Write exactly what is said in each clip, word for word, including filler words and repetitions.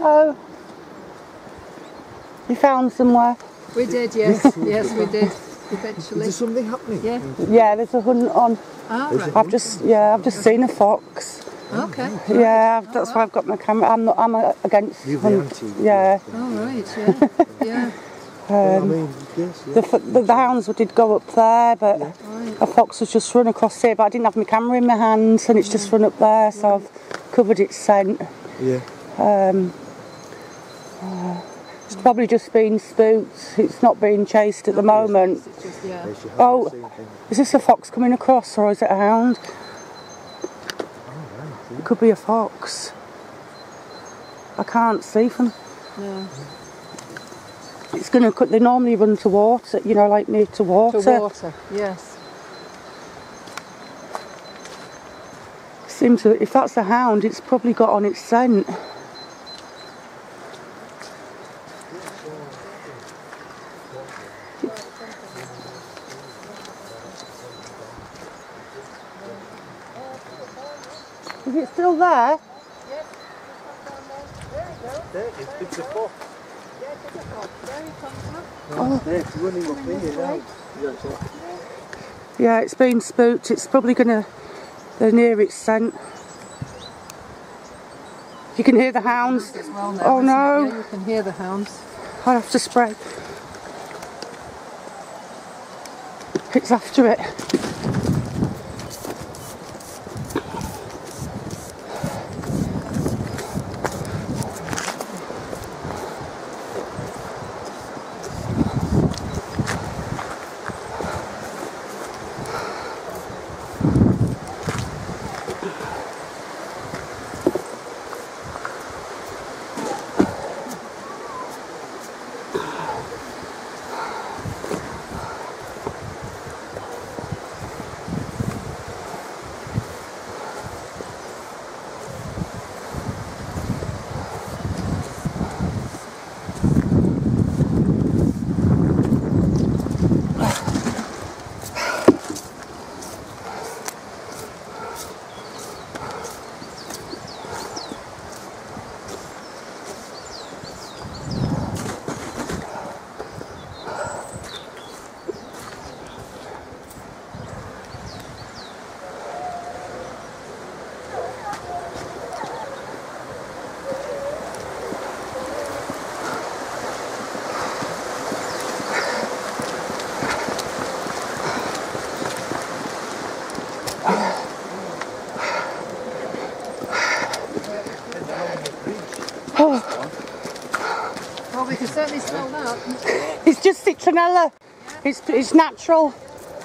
Oh. You found somewhere? We did, yes. Yes, we did. Eventually. Is there something happening? Yeah. Yeah, there's a hunt on. Oh, right. I've just, yeah, I've just seen a fox. Okay. Yeah, that's why I've got my camera. I'm not. I'm against You're the hunt. anti. Yeah. Oh, right. Yeah. Yeah. Well, I Um, mean, yes, yeah. the, f- the the hounds did go up there, but Right. a fox has just run across here. But I didn't have my camera in my hands, and it's just run up there, so I've covered its scent. Yeah. Um, uh, it's probably just been spooked. It's not being chased at the moment. It's just, yeah. Yes, you have Oh, seen things. is this a fox coming across, or is it a hound? Oh, right, It could be a fox. I can't see from. No. It's gonna. They normally run to water, you know, like near to water. To water, yes. Seems to. If that's a hound, it's probably got on its scent. Is it still there? There, it's, it's a fox. There he comes up. Oh. There, it's running up here now. Yeah, so. Yeah, it's been spooked. It's probably gonna. They're near its scent. You can hear the hounds. As well now, Oh isn't it? no! Yeah, you can hear the hounds. I'll have to spray. It's after it. Well, we can certainly smell that. It's just citronella. It's it's natural.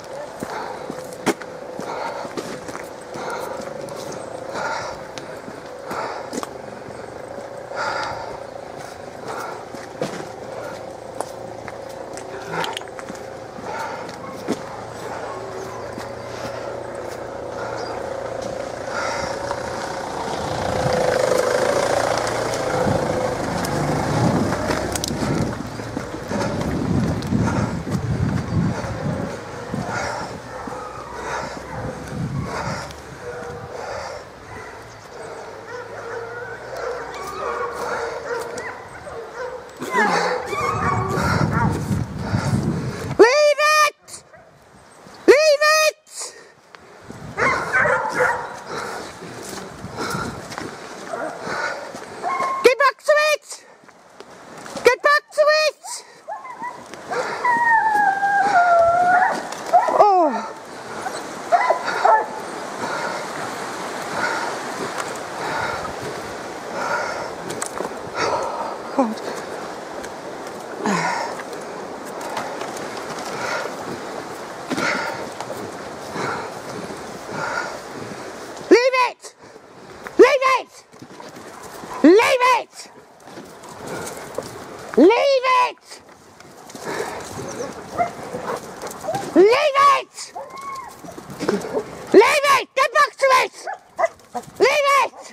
Leave it! Leave it! Leave it! Get back to it! Leave it!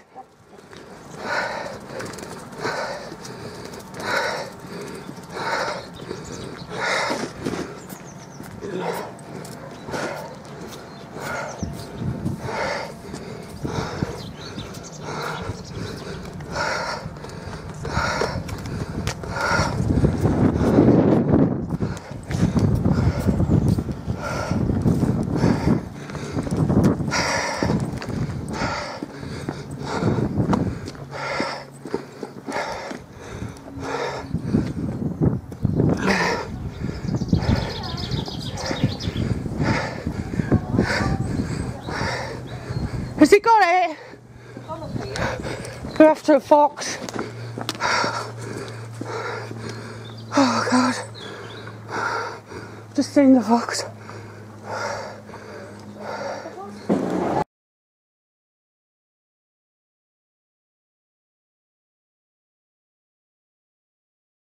Has he got it? We're after a fox. Oh God. Just seen the fox.